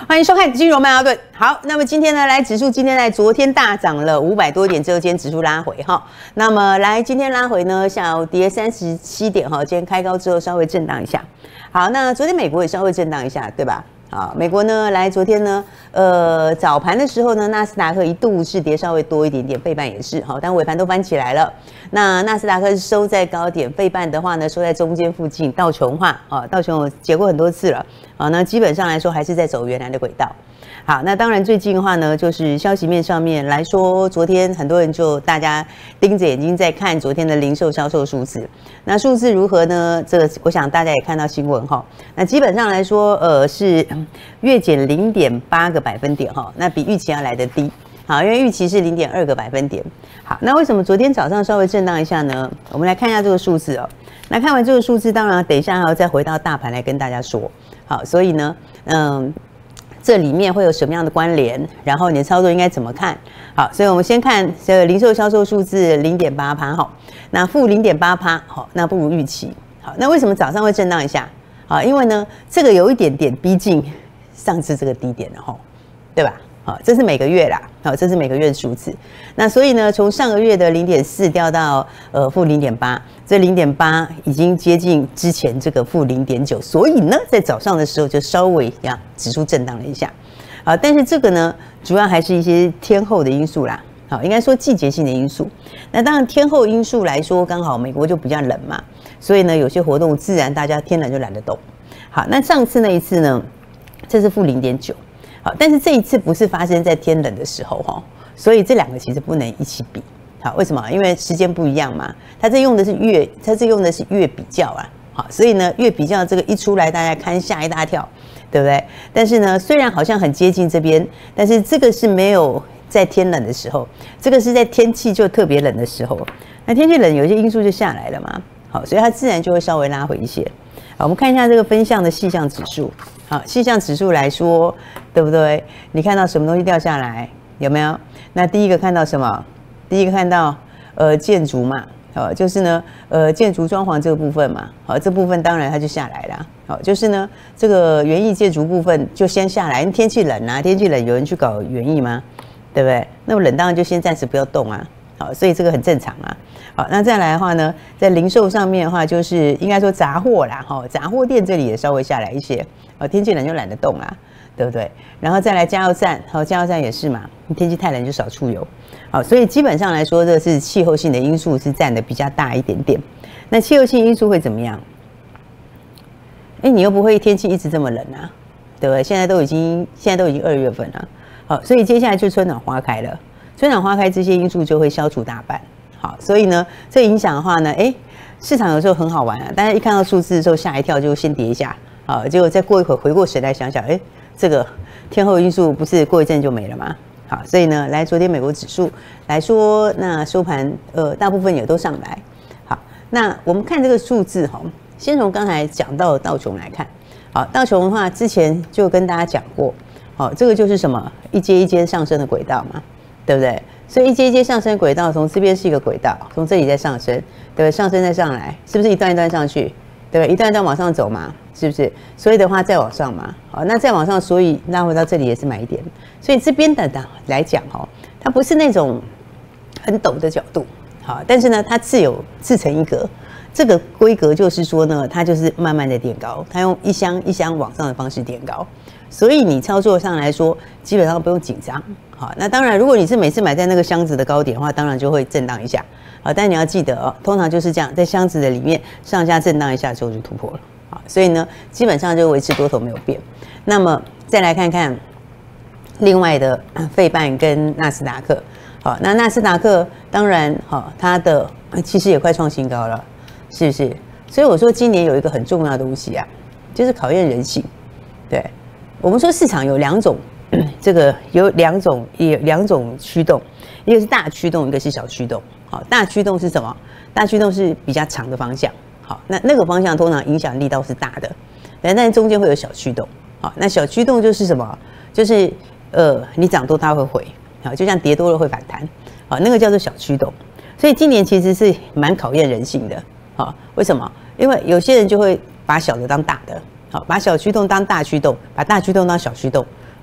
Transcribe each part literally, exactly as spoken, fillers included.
欢迎收看金融曼哈顿。好，那么今天呢，来指数今天在昨天大涨了五百多点之后，今天指数拉回哈。那么来今天拉回呢，下午跌三十七点哈，今天开高之后稍微震荡一下。好，那昨天美国也稍微震荡一下，对吧？好，美国呢，来昨天呢，呃，早盘的时候呢，纳斯达克一度是跌稍微多一点点，费半也是好，但尾盘都翻起来了。那纳斯达克是收在高点，费半的话呢，收在中间附近。道琼化啊，道琼我解过很多次了啊，那基本上来说还是在走原来的轨道。好，那当然最近的话呢，就是消息面上面来说，昨天很多人就大家盯着眼睛在看昨天的零售销售数字。那数字如何呢？这个我想大家也看到新闻哈。那基本上来说，呃，是月减零点八个百分点哈，那比预期要来得低。好，因为预期是零点二个百分点。好，那为什么昨天早上稍微震荡一下呢？我们来看一下这个数字哦。那看完这个数字，当然等一下还要再回到大盘来跟大家说。好，所以呢，嗯。这里面会有什么样的关联？然后你的操作应该怎么看？好，所以我们先看这个零售销售数字零点八趴，好，那负零点八趴，好，那不如预期。好，那为什么早上会震荡一下？好，因为呢，这个有一点点逼近上次这个低点了哈，对吧？好，这是每个月啦，好，这是每个月的数字。那所以呢，从上个月的零点四掉到呃负零点八，这零点八已经接近之前这个负零点九，所以呢，在早上的时候就稍微呀指数震荡了一下，啊，但是这个呢，主要还是一些天候的因素啦，好，应该说季节性的因素。那当然天候因素来说，刚好美国就比较冷嘛，所以呢，有些活动自然大家天冷就懒得动。好，那上次那一次呢，这是负零点九。好，但是这一次不是发生在天冷的时候哈，所以这两个其实不能一起比。好，为什么？因为时间不一样嘛。它这用的是月，它这用的是月比较啊。好，所以呢，月比较这个一出来，大家看吓一大跳，对不对？但是呢，虽然好像很接近这边，但是这个是没有在天冷的时候，这个是在天气就特别冷的时候。那天气冷，有些因素就下来了嘛。好，所以它自然就会稍微拉回一些。好，我们看一下这个分项的细项指数。好，细项指数来说，对不对？你看到什么东西掉下来？有没有？那第一个看到什么？第一个看到呃建筑嘛，好，就是呢呃建筑装潢这个部分嘛，好，这部分当然它就下来了。好，就是呢这个园艺建筑部分就先下来，因为天气冷啊，天气冷有人去搞园艺吗？对不对？那么冷当然就先暂时不要动啊。好，所以这个很正常啊。好，那再来的话呢，在零售上面的话，就是应该说杂货啦，哈，杂货店这里也稍微下来一些。哦，天气冷就懒得动啊，对不对？然后再来加油站，好，加油站也是嘛，天气太冷就少出油。好，所以基本上来说，这是气候性的因素是占的比较大一点点。那气候性因素会怎么样？哎，你又不会天气一直这么冷啊，对不对？现在都已经现在都已经二月份了，好，所以接下来就春暖花开了。春暖花开这些因素就会消除大半。好，所以呢，这影响的话呢，哎，市场有时候很好玩啊，大家一看到数字的时候吓一跳，就先跌一下。好，结果再过一会儿回过神来想想，哎，这个天候因素不是过一阵就没了吗？好，所以呢，来昨天美国指数来说，那收盘呃大部分也都上来。好，那我们看这个数字哈，先从刚才讲到的道琼来看。好，道琼的话之前就跟大家讲过，好，这个就是什么一阶一阶上升的轨道嘛，对不对？所以一阶一阶上升轨道，从这边是一个轨道，从这里再上升，对不对？上升再上来，是不是一段一段上去？对不对？一段一段往上走嘛，是不是？所以的话再往上嘛，好，那再往上，所以拉回到这里也是买点。所以这边的来讲哈，它不是那种很陡的角度，好，但是呢，它自有自成一格。这个规格就是说呢，它就是慢慢的垫高，它用一箱一箱往上的方式垫高。所以你操作上来说，基本上不用紧张。好，那当然，如果你是每次买在那个箱子的高点的话，当然就会震荡一下。好，但你要记得哦，通常就是这样，在箱子的里面上下震荡一下之后就突破了。好，所以呢，基本上就维持多头没有变。那么再来看看另外的费半跟纳斯达克。好，那纳斯达克当然好，它的其实也快创新高了，是不是？所以我说今年有一个很重要的东西啊，就是考验人性。对，我们说市场有两种，这个有两种有两种驱动，一个是大驱动，一个是小驱动。好，大驱动是什么？大驱动是比较长的方向。好，那那个方向通常影响力道是大的，但但中间会有小驱动。好，那小驱动就是什么？就是呃，你涨多它会回，好，就像跌多了会反弹。好，那个叫做小驱动。所以今年其实是蛮考验人性的。好，为什么？因为有些人就会把小的当大的，好，把小驱动当大驱动，把大驱动当小驱动。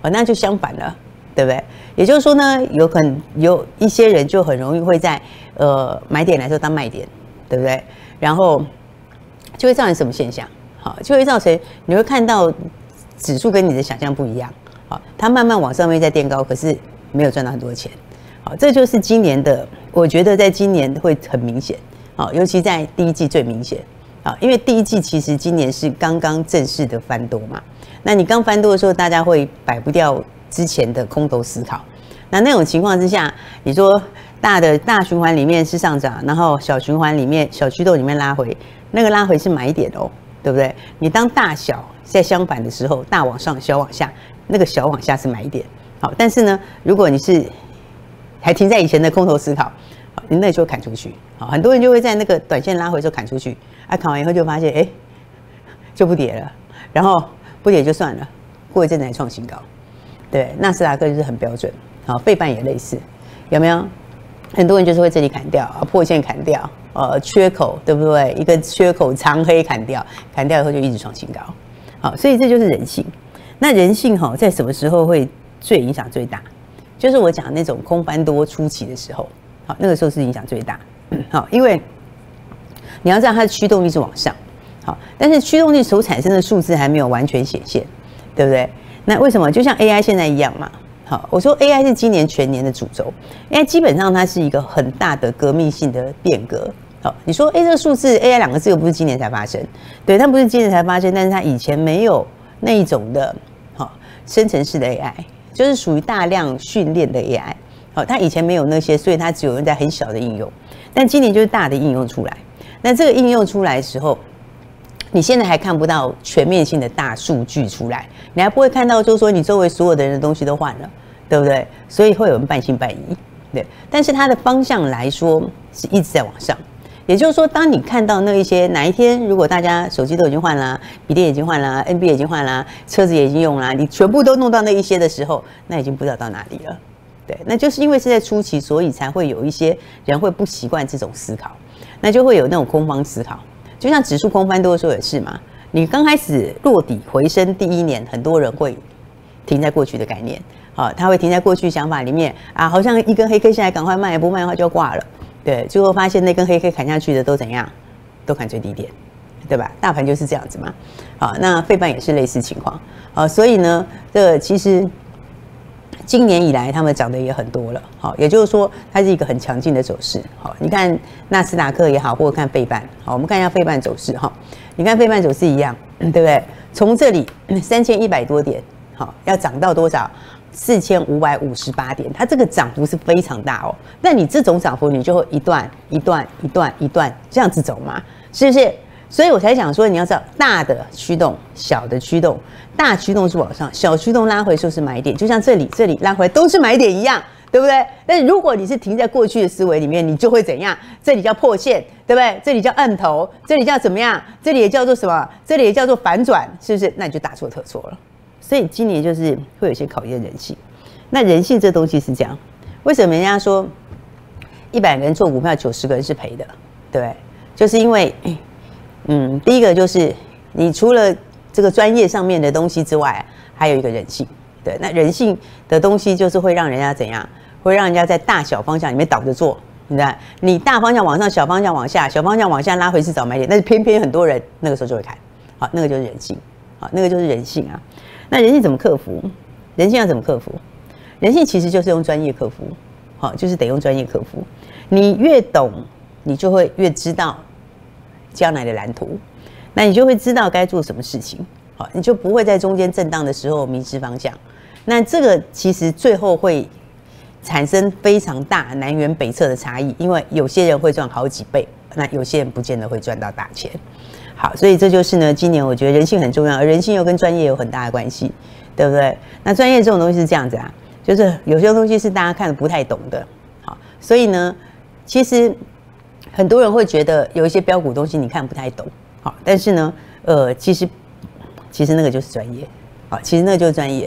好，那就相反了，对不对？也就是说呢，有很有一些人就很容易会在呃买点来说当卖点，对不对？然后就会造成什么现象？好，就会造成你会看到指数跟你的想象不一样，好，它慢慢往上面在垫高，可是没有赚到很多钱，好，这就是今年的，我觉得在今年会很明显，好，尤其在第一季最明显，好，因为第一季其实今年是刚刚正式的翻多嘛，那你刚翻多的时候，大家会摆不掉之前的空头思考，那那种情况之下，你说大的大循环里面是上涨，然后小循环里面小驱动里面拉回，那个拉回是买点哦，对不对？你当大小在相反的时候，大往上小往下，那个小往下是买点，好，但是呢，如果你是还停在以前的空头思考，你那就会砍出去，好，很多人就会在那个短线拉回的时候砍出去，啊，砍完以后就发现，哎，就不跌了，然后不跌就算了，过一阵子还创新高。对，纳斯达克就是很标准，好，费半也类似，有没有？很多人就是会这里砍掉，啊，破线砍掉，呃，缺口对不对？一个缺口长黑砍掉，砍掉以后就一直创新高，好，所以这就是人性。那人性哈，在什么时候会最影响最大？就是我讲那种空翻多初期的时候，好，那个时候是影响最大，好，因为你要知道它的驱动力是往上，好，但是驱动力所产生的数字还没有完全显现，对不对？那为什么？就像 A I 现在一样嘛。好，我说 A I 是今年全年的主轴 ，A I 基本上它是一个很大的革命性的变革。好，你说，哎，这个数字 A I 两个字又不是今年才发生，对，它不是今年才发生，但是它以前没有那一种的，好，生成式的 A I， 就是属于大量训练的 A I。好，它以前没有那些，所以它只有用在很小的应用，但今年就是大的应用出来。那这个应用出来的时候，你现在还看不到全面性的大数据出来，你还不会看到，就是说你周围所有的人的东西都换了，对不对？所以会有人半信半疑，对。但是它的方向来说是一直在往上，也就是说，当你看到那一些哪一天，如果大家手机都已经换啦，笔电已经换啦 ，N B 已经换啦，车子也已经用啦，你全部都弄到那一些的时候，那已经不知道到哪里了，对。那就是因为是在初期，所以才会有一些人会不习惯这种思考，那就会有那种空方思考。就像指数空翻多的时候也是嘛，你刚开始落底回升第一年，很多人会停在过去的概念，好，他会停在过去想法里面啊，好像一根黑 K 现在赶快卖，不卖的话就要挂了，对，最后发现那根黑 K 砍下去的都怎样，都砍最低点，对吧？大盘就是这样子嘛，好，那费半也是类似情况，好，所以呢，这个其实今年以来他们涨得也很多了，好，也就是说它是一个很强劲的走势，好，你看纳斯达克也好，或者看费半，好，我们看一下费半走势哈，你看费半走势一样，对不对？从这里三千一百多点，好，要涨到多少？四千五百五十八点，它这个涨幅是非常大哦。那你这种涨幅，你就会一段一段一段一段这样子走嘛，是不是？所以我才想说，你要知道大的驱动、小的驱动，大驱动是往上，小驱动拉回就是买点，就像这里、这里拉回都是买点一样，对不对？但是如果你是停在过去的思维里面，你就会怎样？这里叫破线，对不对？这里叫摁头，这里叫怎么样？这里也叫做什么？这里也叫做反转，是不是？那你就大错特错了。所以今年就是会有一些考验人性。那人性这东西是这样，为什么人家说一百个人做股票，九十个人是赔的，对不对？就是因为。嗯，第一个就是你除了这个专业上面的东西之外，还有一个人性。对，那人性的东西就是会让人家怎样？会让人家在大小方向里面倒着做，你看，你大方向往上，小方向往下，小方向往下拉回是找买点，但是偏偏很多人那个时候就会看，好，那个就是人性，好，那个就是人性啊。那人性怎么克服？人性要怎么克服？人性其实就是用专业克服，好，就是得用专业克服。你越懂，你就会越知道将来的蓝图，那你就会知道该做什么事情，好，你就不会在中间震荡的时候迷失方向。那这个其实最后会产生非常大南辕北辙的差异，因为有些人会赚好几倍，那有些人不见得会赚到大钱。好，所以这就是呢，今年我觉得人性很重要，而人性又跟专业有很大的关系，对不对？那专业这种东西是这样子啊，就是有些东西是大家看得不太懂的，好，所以呢，其实。很多人会觉得有一些标股东西你看不太懂，好，但是呢，呃，其实其实那个就是专业，好，其实那个就是专业。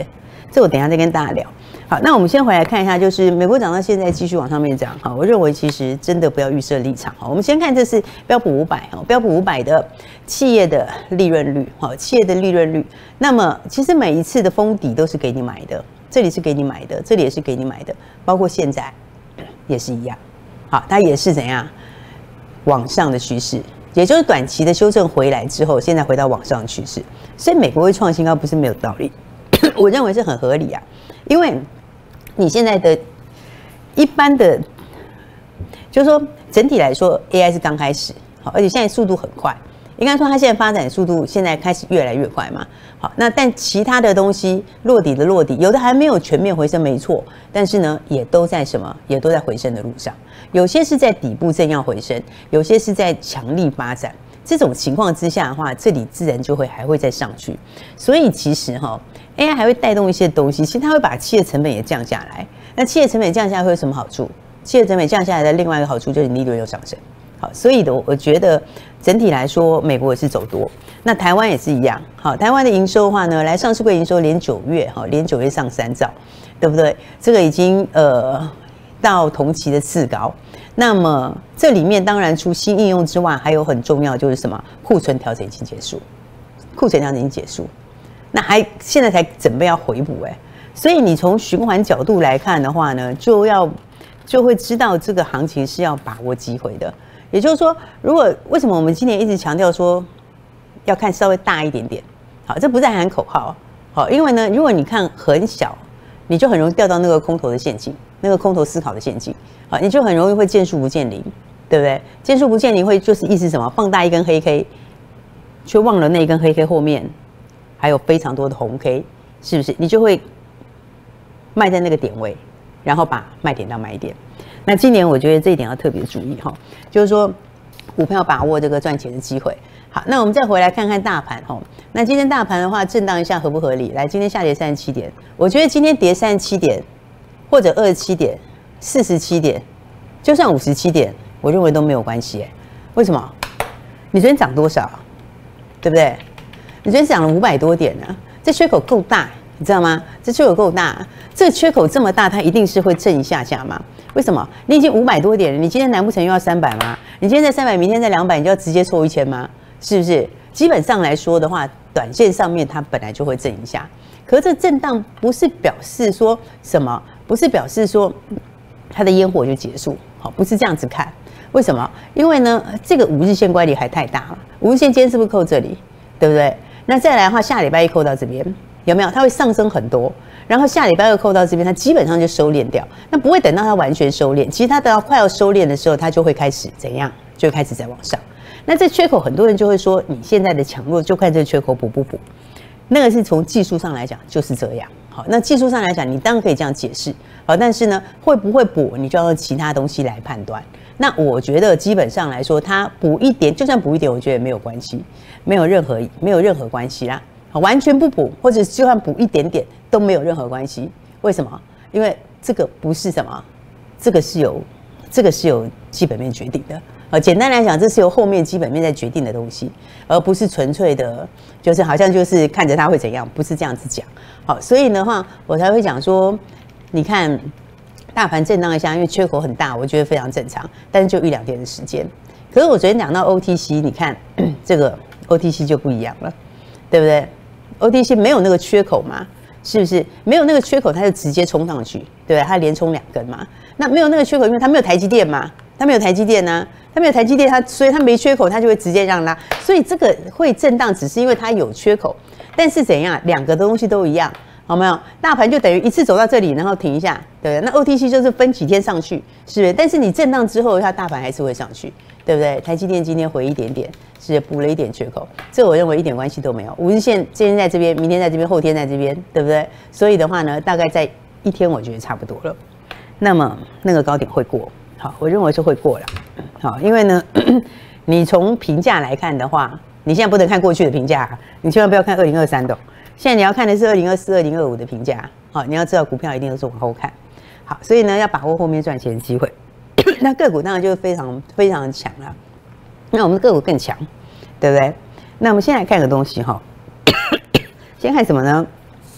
这我等一下再跟大家聊。好，那我们先回来看一下，就是美国涨到现在继续往上面涨。好，我认为其实真的不要预设立场。好，我们先看这是标普五百，哈，标普五百的企业的利润率，好，企业的利润率。那么其实每一次的封底都是给你买的，这里是给你买的，这里也是给你买的，包括现在也是一样。好，它也是怎样往上的趋势，也就是短期的修正回来之后，现在回到往上的趋势。所以美国会创新高不是没有道理，我认为是很合理啊，因为你现在的一般的，就是说整体来说 ，A I 是刚开始，好，而且现在速度很快，应该说它现在发展的速度现在开始越来越快嘛。好，那但其他的东西落底的落底，有的还没有全面回升，没错，但是呢，也都在什么，也都在回升的路上。有些是在底部正要回升，有些是在强力发展。这种情况之下的话，这里自然就会还会再上去。所以其实哈 ，A I 还会带动一些东西，其实它会把企业成本也降下来。那企业成本降下来会有什么好处？企业成本降下来的另外一个好处就是利润又上升。好，所以的我觉得整体来说，美国也是走多，那台湾也是一样。好，台湾的营收的话呢，来上市柜营收连九月哈，连九月上三兆，对不对？这个已经呃到同期的次高。那么这里面当然除新应用之外，还有很重要就是什么？库存调整已经结束，库存调整已经结束，那还现在才准备要回补哎、欸，所以你从循环角度来看的话呢，就要就会知道这个行情是要把握机会的。也就是说，如果为什么我们今年一直强调说要看稍微大一点点，好，这不是在喊口号，好，因为呢，如果你看很小，你就很容易掉到那个空头的陷阱，那个空头思考的陷阱，好，你就很容易会见树不见林，对不对？见树不见林会就是意思什么？放大一根黑 K， 却忘了那一根黑 K 后面还有非常多的红 K， 是不是？你就会卖在那个点位，然后把卖点当买点。那今年我觉得这一点要特别注意哈，就是说股票把握这个赚钱的机会。好，那我们再回来看看大盘哈。那今天大盘的话，震荡一下合不合理？来，今天下跌三十七点，我觉得今天跌三十七点，或者二十七点、四十七点，就算五十七点，我认为都没有关系。为什么？你昨天涨多少？对不对？你昨天涨了五百多点呢，这缺口够大，你知道吗？这缺口够大，这个缺口这么大，它一定是会震一下下嘛？为什么？你已经五百多点了，你今天难不成又要三百吗？你今天在三百，明天在两百，你就要直接抽一千吗？是不是？基本上来说的话，短线上面它本来就会震一下，可是这震荡不是表示说什么，不是表示说它的烟火就结束，好，不是这样子看。为什么？因为呢，这个五日线乖离还太大了。五日线今天是不是扣这里？对不对？那再来的话，下礼拜一扣到这边，有没有？它会上升很多。然后下礼拜二扣到这边，它基本上就收敛掉。那不会等到它完全收敛，其实它等到快要收敛的时候，它就会开始怎样？就会开始在往上。那这缺口，很多人就会说，你现在的强弱就看这个缺口补不补。那个是从技术上来讲就是这样。好，那技术上来讲，你当然可以这样解释。好，但是呢，会不会补，你就要用其他东西来判断。那我觉得基本上来说，它补一点，就算补一点，我觉得也没有关系，没有任何没有任何关系啦。完全不补，或者就算补一点点，都没有任何关系。为什么？因为这个不是什么，这个是有，这个是有基本面决定的。呃，简单来讲，这是由后面基本面在决定的东西，而不是纯粹的，就是好像就是看着它会怎样，不是这样子讲。好，所以的话，我才会讲说，你看大盘震荡一下，因为缺口很大，我觉得非常正常，但是就一两天的时间。可是我昨天讲到 O T C， 你看这个 O T C 就不一样了，对不对？O T C 没有那个缺口嘛，是不是？没有那个缺口，它就直接冲上去，对不对？它连冲两根嘛。那没有那个缺口，因为它没有台积电嘛，它没有台积电呢、啊，它没有台积电，它所以它没缺口，它就会直接让拉。所以这个会震荡，只是因为它有缺口。但是怎样？两个的东西都一样，好没有？大盘就等于一次走到这里，然后停一下，对不对？那 O T C 就是分几天上去，是不是？但是你震荡之后，它大盘还是会上去，对不对？台积电今天回一点点。是补了一点缺口，这我认为一点关系都没有。五日线今天在这边，明天在这边，后天在这边，对不对？所以的话呢，大概在一天，我觉得差不多了。那么那个高点会过，好，我认为是会过了。好，因为呢，你从评价来看的话，你现在不能看过去的评价，你千万不要看二零二三的，现在你要看的是二零二四、二零二五的评价。好，你要知道股票一定都是往后看。好，所以呢，要把握后面赚钱的机会。那个股当然就非常非常强了。那我们的个股更强，对不对？那我们先来看个东西哈，先看什么呢？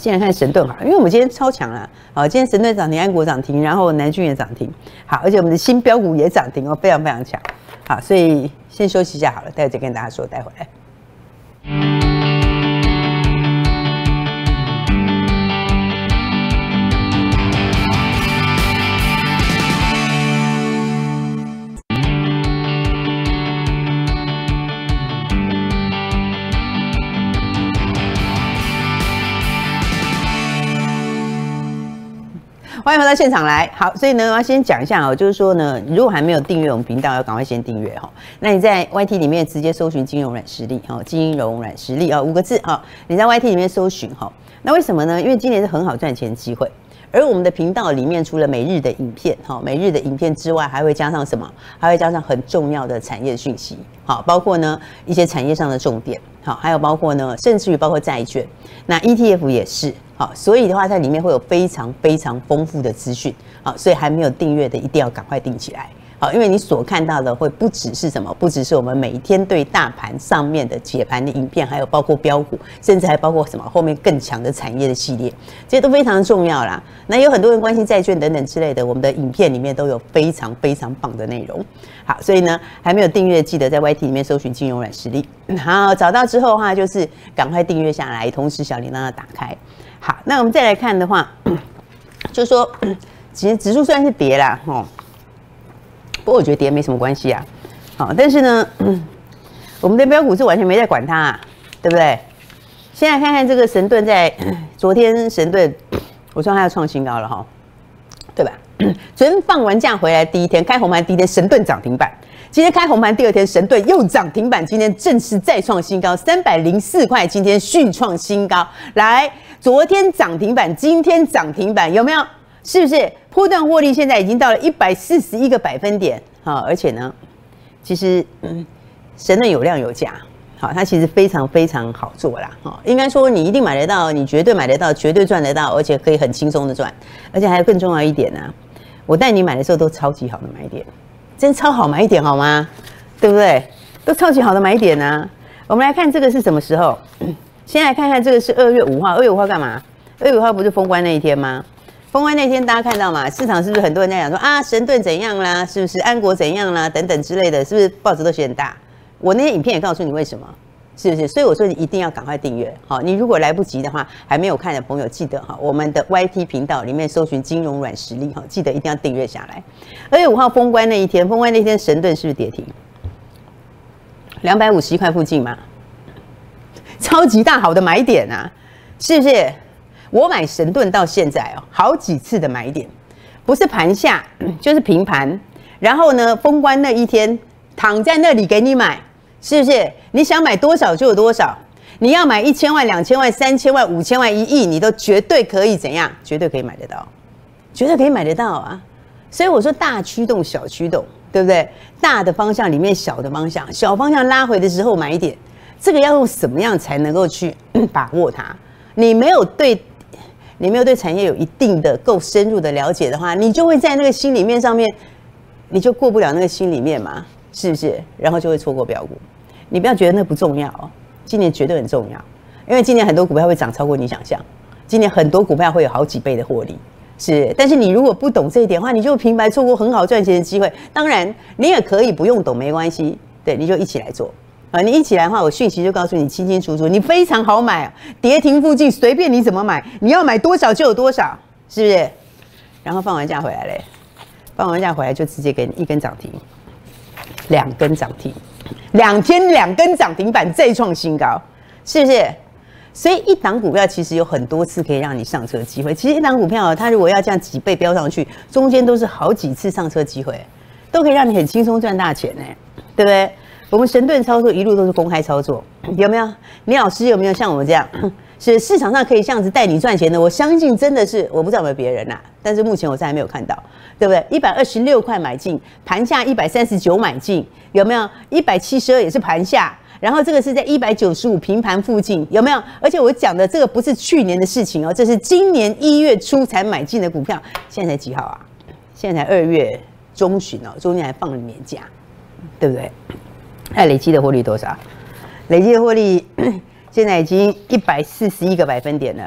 先来看神盾好了，因为我们今天超强啦，好，今天神盾涨停，安国涨停，然后南军也涨停，好，而且我们的新标股也涨停哦，非常非常强，好，所以先休息一下好了，待会再跟大家说，待会来。欢迎回到现场来，好，所以呢，我要先讲一下哦，就是说呢，如果还没有订阅我们频道，要赶快先订阅哈。那你在 Y T 里面直接搜寻金融软实力哈，金融软实力啊，五个字哈，你在 Y T 里面搜寻哈。那为什么呢？因为今年是很好赚钱的机会，而我们的频道里面除了每日的影片哈，每日的影片之外，还会加上什么？还会加上很重要的产业讯息，好，包括呢一些产业上的重点，好，还有包括呢，甚至于包括债券，那 E T F 也是。好，所以的话，在里面会有非常非常丰富的资讯，好，所以还没有订阅的一定要赶快订起来，好，因为你所看到的会不只是什么，不只是我们每一天对大盘上面的解盘的影片，还有包括标股，甚至还包括什么后面更强的产业的系列，这些都非常重要啦。那有很多人关心债券等等之类的，我们的影片里面都有非常非常棒的内容。好，所以呢，还没有订阅，记得在 Y T 里面搜寻金融软实力。好，找到之后的话，就是赶快订阅下来，同时小铃铛要打开。好，那我们再来看的话，就是说，其实指数虽然是跌啦，哦，不过我觉得跌没什么关系啊。好，但是呢，我们的标股是完全没在管它、啊，对不对？先来看看这个神盾在昨天神盾，我说它要创新高了哈，对吧？昨天放完假回来第一天，开红盘第一天，神盾涨停板。今天开红盘第二天，神盾又涨停板，今天正式再创新高，三百零四块，今天续创新高。来，昨天涨停板，今天涨停板，有没有？是不是波段获利现在已经到了一百四十一个百分点？好，而且呢，其实嗯，神盾有量有价，好，它其实非常非常好做啦。好，应该说你一定买得到，你绝对买得到，绝对赚得到，而且可以很轻松的赚，而且还有更重要一点呢、啊，我带你买的时候都超级好的买点。真超好买点好吗？对不对？都超级好的买点啊！我们来看这个是什么时候？先来看看这个是二月五号。二月五号干嘛？二月五号不是封关那一天吗？封关那天大家看到嘛？市场是不是很多人在讲说啊，神盾怎样啦？是不是安国怎样啦？等等之类的，是不是报纸都写很大？我那些影片也告诉你为什么，是不是？所以我说你一定要赶快订阅。好，你如果来不及的话，还没有看的朋友，记得哈，我们的 Y T 频道里面搜寻金融软实力哈，记得一定要订阅下来。二月五号封关那一天，封关那天神盾是不是跌停？两百五十一块附近嘛，超级大好的买点啊，是不是？我买神盾到现在哦，好几次的买点，不是盘下就是平盘，然后呢，封关那一天躺在那里给你买。是不是？你想买多少就有多少，你要买一千万、两千万、三千万、五千万、一亿，你都绝对可以怎样？绝对可以买得到，绝对可以买得到啊！所以我说大驱动、小驱动，对不对？大的方向里面小的方向，小方向拉回的时候买一点，这个要用什么样才能够去把握它？你没有对，你没有对产业有一定的够深入的了解的话，你就会在那个心里面上面，你就过不了那个心里面嘛，是不是？然后就会错过标股。你不要觉得那不重要哦，今年绝对很重要，因为今年很多股票会涨超过你想象，今年很多股票会有好几倍的获利，是。但是你如果不懂这一点的话，你就平白错过很好赚钱的机会。当然，你也可以不用懂，没关系，对，你就一起来做啊！你一起来的话，我讯息就告诉你清清楚楚，你非常好买，跌停附近随便你怎么买，你要买多少就有多少，是不是？然后放完假回来嘞，放完假回来就直接给你一根涨停，两根涨停。两天两根涨停板再创新高，是不是？所以一档股票其实有很多次可以让你上车机会。其实一档股票它如果要这样几倍飙上去，中间都是好几次上车机会，都可以让你很轻松赚大钱呢，对不对？我们神盾操作一路都是公开操作，有没有？李老师有没有像我们这样，是市场上可以这样子带你赚钱的？我相信真的是，我不知道有没有别人呐、啊，但是目前我是还没有看到。对不对？一百二十六块买进，盘下一百三十九买进，有没有？一百七十二也是盘下，然后这个是在一百九十五平盘附近，有没有？而且我讲的这个不是去年的事情哦，这是今年一月初才买进的股票，现在才几号啊？现在才二月中旬哦，中间还放了年假，对不对？那累积的获利多少？累积的获利现在已经一百四十一个百分点了。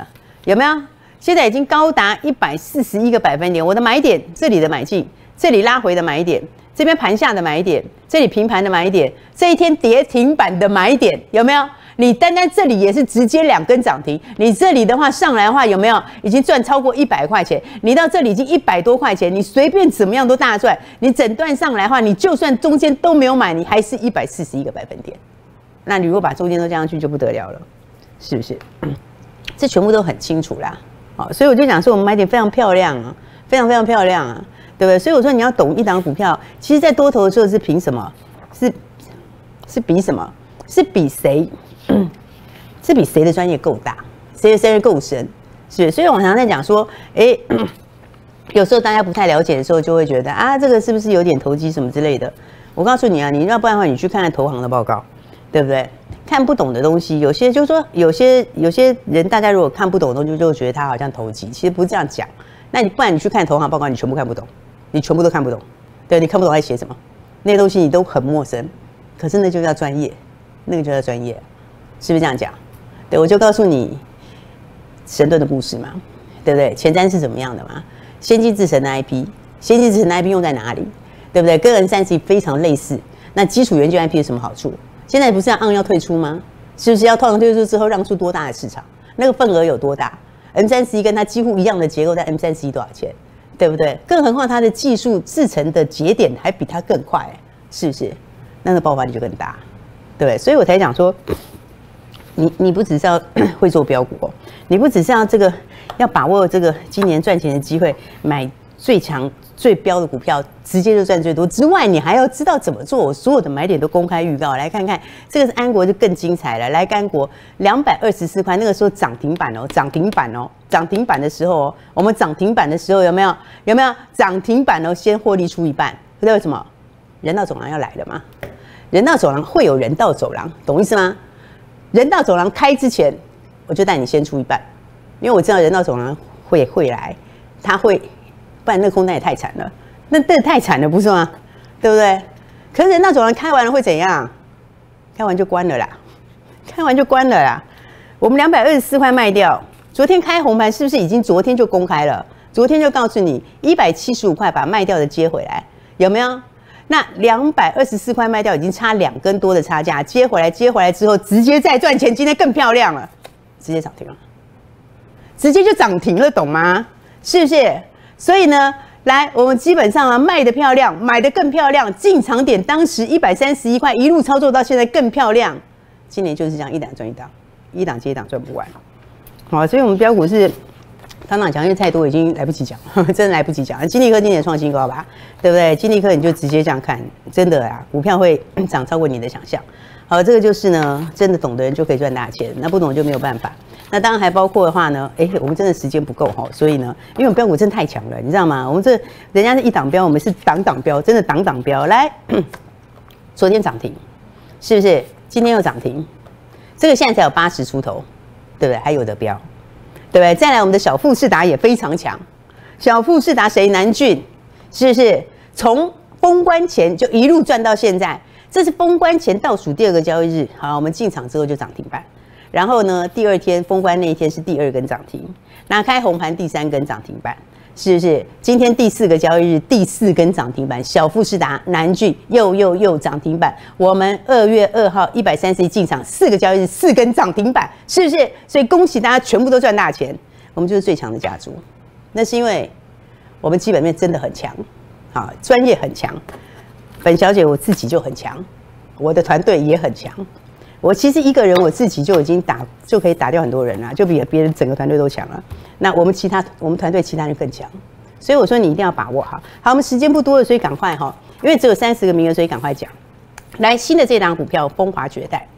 有没有？现在已经高达一百四十一个百分点。我的买点，这里的买进，这里拉回的买点，这边盘下的买点，这里平盘的买点，这一天跌停板的买点，有没有？你单单这里也是直接两根涨停，你这里的话上来的话有没有已经赚超过一百块钱？你到这里已经一百多块钱，你随便怎么样都大赚。你整段上来的话，你就算中间都没有买，你还是一百四十一个百分点。那你如果把中间都加上去，就不得了了，是不是？嗯、这全部都很清楚啦。好，所以我就讲说，我们买点非常漂亮啊，非常非常漂亮啊，对不对？所以我说你要懂一档股票，其实在多头的时候是凭什么？是是比什么？是比谁？嗯，是比谁的专业够大，谁的专业够深，是。所以我常常在讲说，哎、欸，有时候大家不太了解的时候，就会觉得啊，这个是不是有点投机什么之类的？我告诉你啊，你要不然的话，你去看看投行的报告，对不对？看不懂的东西，有些就是说，有些有些人，大家如果看不懂的东西，就觉得他好像投机，其实不是这样讲。那你不然你去看投行报告，你全部看不懂，你全部都看不懂，对，你看不懂在写什么，那些东西你都很陌生，可是那就叫专业，那个就叫专业。是不是这样讲？对，我就告诉你神盾的故事嘛，对不对？前瞻是怎么样的嘛？先进制程的 I P， 先进制程的 I P 用在哪里？对不对？跟 M 三十 非常类似。那基础元件 I P 有什么好处？现在不是要 A R M 要退出吗？是不是要通常退出之后让出多大的市场？那个份额有多大 ？M 三十 跟它几乎一样的结构，但 M 三十 多少钱？对不对？更何况它的技术制程的节点还比它更快，是不是？那个爆发力就更大，对不对？所以我才讲说。你你不只是要会做标股哦，你不只是要这个要把握这个今年赚钱的机会，买最强最标的股票，直接就赚最多之外，你还要知道怎么做。我所有的买点都公开预告，来看看这个是安国就更精彩了。来，安国两百二十四块，那个时候涨停板哦，涨停板哦，涨停板的时候哦，我们涨停板的时候有没有有没有涨停板哦？先获利出一半，不知道为什么人道走廊要来了嘛？人道走廊会有人道走廊，懂意思吗？人道走廊开之前，我就带你先出一半，因为我知道人道走廊会会来，他会，不然那个空单也太惨了，那这太惨了，不是吗？对不对？可是人道走廊开完了会怎样？开完就关了啦，开完就关了啦。我们两百二十四块卖掉，昨天开红盘是不是已经昨天就公开了？昨天就告诉你一百七十五块把卖掉的接回来，有没有？那两百二十四块卖掉，已经差两根多的差价，接回来，接回来之后直接再赚钱，今天更漂亮了，直接涨停了，直接就涨停了，懂吗？是不是？所以呢，来，我们基本上啊卖的漂亮，买的更漂亮，进场点当时一百三十一块，一路操作到现在更漂亮，今年就是这样一档赚一档，一档接一档赚不完。好，所以我们标股是。当当讲因为太多已经来不及讲，真的来不及讲。金立科今年创新高吧，对不对？金立科你就直接这样看，真的啊，股票会涨超过你的想象。好，这个就是呢，真的懂的人就可以赚大钱，那不懂就没有办法。那当然还包括的话呢，哎，我们真的时间不够哈，所以呢，因为我们标股真的太强了，你知道吗？我们这人家是一档标，我们是档档标，真的档档标。来，昨天涨停，是不是？今天又涨停，这个现在才有八十出头，对不对？还有的标。对不对？再来，我们的小富士达也非常强。小富士达谁？南俊，是不是？从封关前就一路赚到现在，这是封关前倒数第二个交易日。好，我们进场之后就涨停板。然后呢，第二天封关那一天是第二根涨停，拿开红盘第三根涨停板，是不是？今天第四个交易日第四根涨停板，小富士达、南俊又又又涨停板。我们二月二号一百三十一进场，四个交易日四根涨停板，是不是？所以恭喜大家全部都赚大钱，我们就是最强的家族。那是因为我们基本面真的很强，啊，专业很强。本小姐我自己就很强，我的团队也很强。我其实一个人我自己就已经打就可以打掉很多人了，就比别人整个团队都强了。那我们其他我们团队其他人更强，所以我说你一定要把握好。好，我们时间不多了，所以赶快哈，因为只有三十个名额，所以赶快讲。来，新的这档股票风华绝代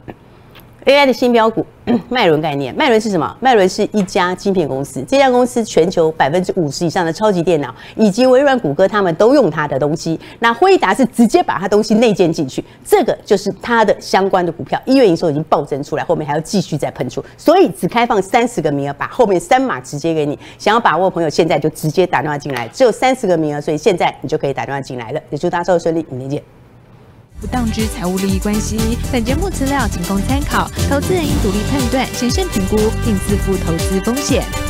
，A I 的新标股，脉轮概念。脉轮是什么？脉轮是一家晶片公司，这家公司全球百分之五十以上的超级电脑，以及微软、谷歌他们都用它的东西。那辉达是直接把它东西内建进去，这个就是它的相关的股票。一月营收已经暴增出来，后面还要继续再喷出，所以只开放三十个名额，把后面三码直接给你。想要把握的朋友，现在就直接打电话进来，只有三十个名额，所以现在你就可以打电话进来了。也祝大家操作顺利，明天见。 不当之财务利益关系，本节目资料仅供参考，投资人应独立判断、审慎评估，并自负投资风险。